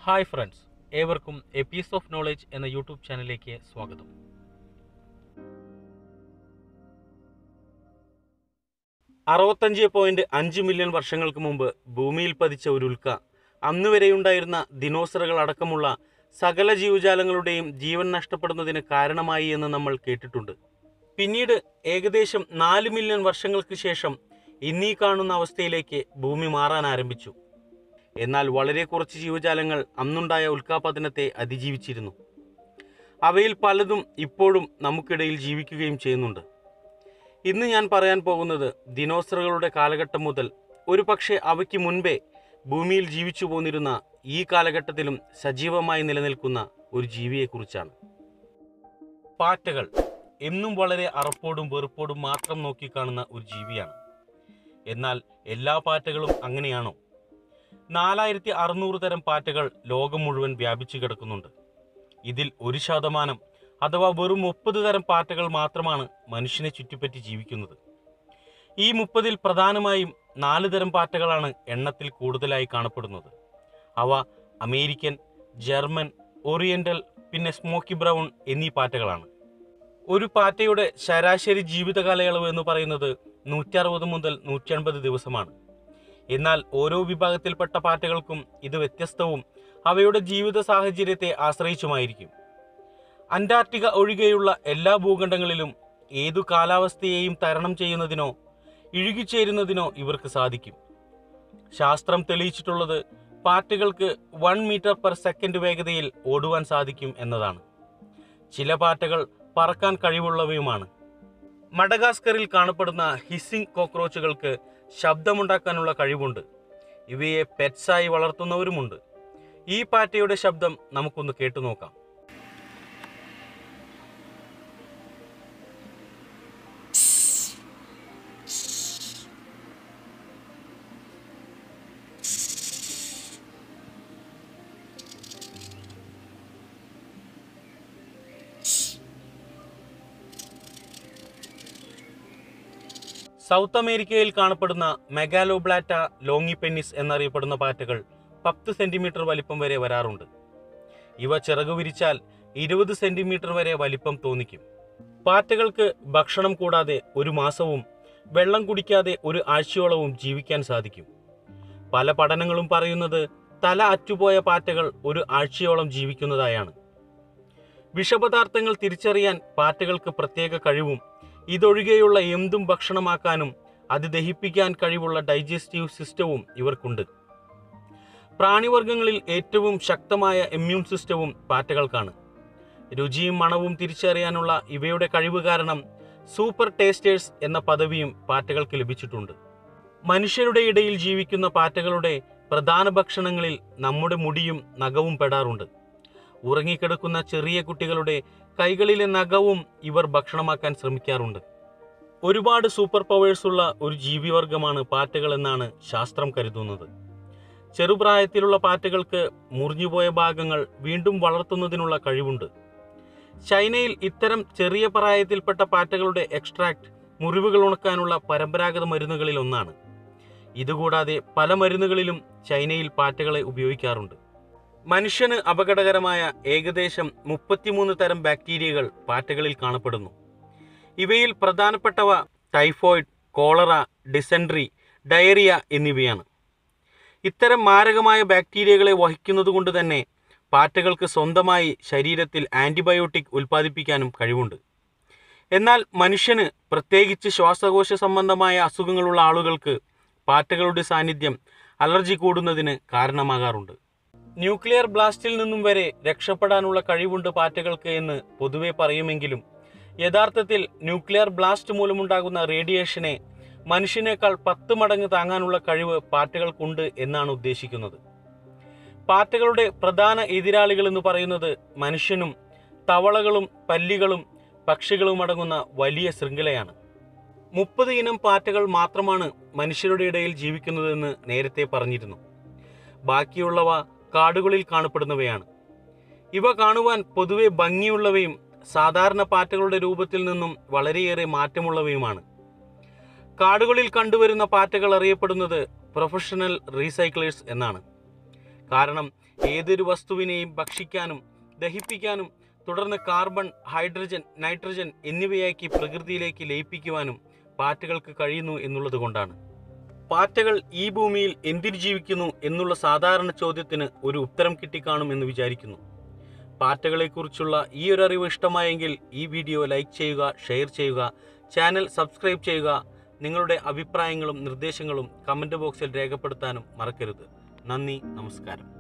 Hi friends, ഏവർക്കും a piece of knowledge എന്ന YouTube ചാനലിലേക്ക് സ്വാഗതം. 65.5 മില്യൺ വർഷങ്ങൾക്ക് മുമ്പ് ഭൂമിയിൽ പതിച്ച ഒരു ഉൽക്ക അന്നുവരെയുണ്ടായിരുന്ന ദിനോസറുകൾ അടക്കമുള്ള സകല ജീവജാലങ്ങളുടെയും ജീവൻ നഷ്ടപ്പെടുന്നതിന് കാരണമായി എന്ന് നമ്മൾ കേട്ടിട്ടുണ്ട്. പിന്നീട് ഏകദേശം 4 മില്യൺ വർഷങ്ങൾക്ക് ശേഷം ഇന്നീ കാണുന്ന അവസ്ഥയിലേക്ക് ഭൂമി മാറാൻ ആരംഭിച്ചു. എന്നാൽ വളരെ കുറച്ച് ജീവജാലങ്ങൾ അന്നുണ്ടായ ഉൽക്കാപതനത്തെ അതിജീവിച്ചിരുന്നു. അവയിൽ പലതും ഇപ്പോഴും നമുക്കിടയിൽ ജീവിക്കുകയും ചെയ്യുന്നുണ്ട്. ഇന്ന് ഞാൻ പറയാൻ പോകുന്നത് ദിനോസറുകളുടെ കാലഘട്ടം മുതൽ ഒരുപക്ഷെ അവയ്ക്ക് മുൻപേ ഭൂമിയിൽ ജീവിച്ചു പോന്നിരുന്ന ഈ കാലഘട്ടത്തിലും സജീവമായി നിലനിൽക്കുന്ന ഒരു ജീവിയെക്കുറിച്ചാണ്. പാറ്റകൾ എന്നും വളരെ അറപ്പോടും വെറുപ്പോടും മാത്രം നോക്കിക്കാണുന്ന ഒരു ജീവിയാണ്. എന്നാൽ എല്ലാ പാറ്റകളും അങ്ങനെയാണോ? 4600 തരം പാറ്റകൾ ലോകം മുഴുവൻ വ്യാപിച്ചു കിടക്കുന്നുണ്ട്. ഇതിൽ 1% അഥവാ വെറും 30 തരം പാറ്റകൾ മാത്രമാണ് മനുഷ്യനെ ചുറ്റിപ്പറ്റി ജീവിക്കുന്നത്. ഈ 30-ൽ പ്രധാനമായും 4 തരം പാറ്റകളാണ് എണ്ണത്തിൽ കൂടുതലായി കാണപ്പെടുന്നത്. അവ അമേരിക്കൻ, ജർമ്മൻ, ഓറിയന്റൽ, പിന്നെ സ്മോക്കി ബ്രൗൺ എന്നീ പാറ്റകളാണ്. ഒരു പാറ്റയുടെ ശരാശരി ജീവിത കാലയളവ് എന്ന് പറയുന്നത് 160 മുതൽ 180 ദിവസമാണ്. എന്നാൽ ഓരോ വിഭാഗത്തിൽപ്പെട്ട പാറ്റകൾക്കും ഇത് വ്യത്യസ്തവും അവയുടെ ജീവിത സാഹചര്യത്തെ ആശ്രയിച്ചുമായിരിക്കും. അന്റാർട്ടിക്ക ഒഴികെയുള്ള എല്ലാ ഭൂഖണ്ഡങ്ങളിലും ഏതു കാലാവസ്ഥയെയും തരണം ചെയ്യുന്നതിനോ ഇഴുകിച്ചേരുന്നതിനോ ഇവർക്ക് സാധിക്കും. ശാസ്ത്രം തെളിയിച്ചിട്ടുള്ളത് പാറ്റകൾക്ക് 1 മീറ്റർ/സെക്കൻഡ് വേഗതയിൽ ഓടുവാൻ സാധിക്കും എന്നതാണ്. ചില പാറ്റകൾ പറക്കാൻ കഴിവുള്ളവയുമാണ്. മഡഗാസ്കറിൽ കാണപ്പെടുന്ന ഹിസ്സിംഗ് കോക്രോച്ചുകൾക്ക് ശബ്ദമുണ്ടാക്കാനുള്ള കഴിവുണ്ട്. ഇവയെ പെറ്റ്സായി വളർത്തുന്നവരുമുണ്ട്. ഈ പാറ്റയുടെ ശബ്ദം നമുക്കൊന്ന് കേട്ടുനോക്കാം. സൗത്ത് അമേരിക്കയിൽ കാണപ്പെടുന്ന മെഗാലോബ്ലാറ്റ ലോങ്ങിപെന്നിസ് എന്നറിയപ്പെടുന്ന പാറ്റകൾ 10 സെന്റിമീറ്റർ വലിപ്പം വരെ വരാറുണ്ട്. ഇവ ചിറകു വിരിച്ചാൽ 20 സെന്റിമീറ്റർ വരെ വലിപ്പം തോന്നിക്കും. പാറ്റകൾക്ക് ഭക്ഷണം കൂടാതെ 1 മാസവും വെള്ളം കുടിക്കാതെ 1 ആഴ്ചയോളവും ജീവിക്കാൻ സാധിക്കും. പല പഠനങ്ങളും പറയുന്നത് തല അറ്റുപോയ പാറ്റകൾ 1 ആഴ്ചയോളം ജീവിക്കുന്നതായാണ്. വിഷപദാർത്ഥങ്ങൾ തിരിച്ചറിയാൻ പാറ്റകൾക്ക് പ്രത്യേക കഴിവും ഇതൊഴികെയുള്ള എന്തും ഭക്ഷണമാക്കാനും അത് ദഹിപ്പിക്കാൻ കഴിവുള്ള ഡൈജസ്റ്റീവ് സിസ്റ്റവും ഇവർക്കുണ്ട്. പ്രാണിവർഗങ്ങളിൽ ഏറ്റവും ശക്തമായ ഇമ്മ്യൂൺ സിസ്റ്റവും പാറ്റകൾക്കാണ്. രുചിയും മണവും തിരിച്ചറിയാനുള്ള ഇവയുടെ കഴിവ് കാരണം സൂപ്പർ ടേസ്റ്റേഴ്സ് എന്ന പദവിയും പാറ്റകൾക്ക് ലഭിച്ചിട്ടുണ്ട്. മനുഷ്യരുടെ ഇടയിൽ ജീവിക്കുന്ന പാറ്റകളുടെ പ്രധാന ഭക്ഷണങ്ങളിൽ നമ്മുടെ മുടിയും നഖവും പെടാറുണ്ട്. ഉറങ്ങിക്കിടക്കുന്ന ചെറിയ കുട്ടികളുടെ കൈകളിലെ നഖവും ഇവർ ഭക്ഷണമാക്കാൻ ശ്രമിക്കാറുണ്ട്. ഒരുപാട് സൂപ്പർ പവേഴ്സുള്ള ഒരു ജീവിവർഗമാണ് പാറ്റകൾ എന്നാണ് ശാസ്ത്രം കരുതുന്നത്. ചെറുപ്രായത്തിലുള്ള പാറ്റകൾക്ക് മുറിഞ്ഞുപോയ ഭാഗങ്ങൾ വീണ്ടും വളർത്തുന്നതിനുള്ള കഴിവുണ്ട്. ചൈനയിൽ ഇത്തരം ചെറിയ പ്രായത്തിൽപ്പെട്ട പാറ്റകളുടെ എക്സ്ട്രാക്ട് മുറിവുകൾ ഉണക്കാനുള്ള പരമ്പരാഗത മരുന്നുകളിൽ ഒന്നാണ്. ഇതുകൂടാതെ പല മരുന്നുകളിലും ചൈനയിൽ പാറ്റകളെ ഉപയോഗിക്കാറുണ്ട്. മനുഷ്യന് അപകടകരമായ ഏകദേശം 33 തരം ബാക്ടീരിയകൾ പാറ്റകളിൽ കാണപ്പെടുന്നു. ഇവയിൽ പ്രധാനപ്പെട്ടവ ടൈഫോയിഡ്, കോളറ, ഡിസെൻട്രി, ഡയറിയ എന്നിവയാണ്. ഇത്തരം മാരകമായ ബാക്ടീരിയകളെ വഹിക്കുന്നതുകൊണ്ട് തന്നെ പാറ്റകൾക്ക് സ്വന്തമായി ശരീരത്തിൽ ആന്റിബയോട്ടിക് ഉൽപ്പാദിപ്പിക്കാനും കഴിവുണ്ട്. എന്നാൽ മനുഷ്യന്, പ്രത്യേകിച്ച് ശ്വാസകോശ സംബന്ധമായ അസുഖങ്ങളുള്ള ആളുകൾക്ക് പാറ്റകളുടെ സാന്നിധ്യം അലർജി കൂടുന്നതിന് കാരണമാകാറുണ്ട്. ന്യൂക്ലിയർ ബ്ലാസ്റ്റിൽ നിന്നും വരെ രക്ഷപ്പെടാനുള്ള കഴിവുണ്ട് പാറ്റകൾക്ക് എന്ന് പൊതുവെ പറയുമെങ്കിലും യഥാർത്ഥത്തിൽ ന്യൂക്ലിയർ ബ്ലാസ്റ്റ് മൂലമുണ്ടാകുന്ന റേഡിയേഷനെ മനുഷ്യനേക്കാൾ 10 മടങ്ങ് താങ്ങാനുള്ള കഴിവ് പാറ്റകൾക്കുണ്ട് എന്നാണ് ഉദ്ദേശിക്കുന്നത്. പാറ്റകളുടെ പ്രധാന എതിരാളികൾ എന്ന് പറയുന്നത് മനുഷ്യനും തവളകളും പല്ലികളും പക്ഷികളും അടങ്ങുന്ന വലിയ ശൃംഖലയാണ്. 30 ഇനം പാറ്റകൾ മാത്രമാണ് മനുഷ്യരുടെ ഇടയിൽ ജീവിക്കുന്നതെന്ന് നേരത്തെ പറഞ്ഞിരുന്നു. ബാക്കിയുള്ളവ കാടുകളിൽ കാണപ്പെടുന്നവയാണ്. ഇവ കാണുവാൻ പൊതുവെ ഭംഗിയുള്ളവയും സാധാരണ പാറ്റകളുടെ രൂപത്തിൽ നിന്നും വളരെയേറെ മാറ്റമുള്ളവയുമാണ്. കാടുകളിൽ കണ്ടുവരുന്ന പാറ്റകൾ അറിയപ്പെടുന്നത് പ്രൊഫഷണൽ റീസൈക്ലേഴ്സ് എന്നാണ്. കാരണം ഏതൊരു വസ്തുവിനെയും ഭക്ഷിക്കാനും ദഹിപ്പിക്കാനും തുടർന്ന് കാർബൺ, ഹൈഡ്രജൻ, നൈട്രജൻ എന്നിവയാക്കി പ്രകൃതിയിലേക്ക് ലയിപ്പിക്കുവാനും പാറ്റകൾക്ക് കഴിയുന്നു എന്നുള്ളത് കൊണ്ടാണ്. പാറ്റകൾ ഈ ഭൂമിയിൽ എന്തിനു ജീവിക്കുന്നു എന്നുള്ള സാധാരണ ചോദ്യത്തിന് ഒരു ഉത്തരം കിട്ടിക്കാണും എന്ന് വിചാരിക്കുന്നു. പാറ്റകളെക്കുറിച്ചുള്ള ഈ ഒരു അറിവ് ഇഷ്ടമായെങ്കിൽ ഈ വീഡിയോ ലൈക്ക് ചെയ്യുക, ഷെയർ ചെയ്യുക, ചാനൽ സബ്സ്ക്രൈബ് ചെയ്യുക. നിങ്ങളുടെ അഭിപ്രായങ്ങളും നിർദ്ദേശങ്ങളും കമൻറ്റ് ബോക്സിൽ രേഖപ്പെടുത്താനും മറക്കരുത്. നന്ദി, നമസ്കാരം.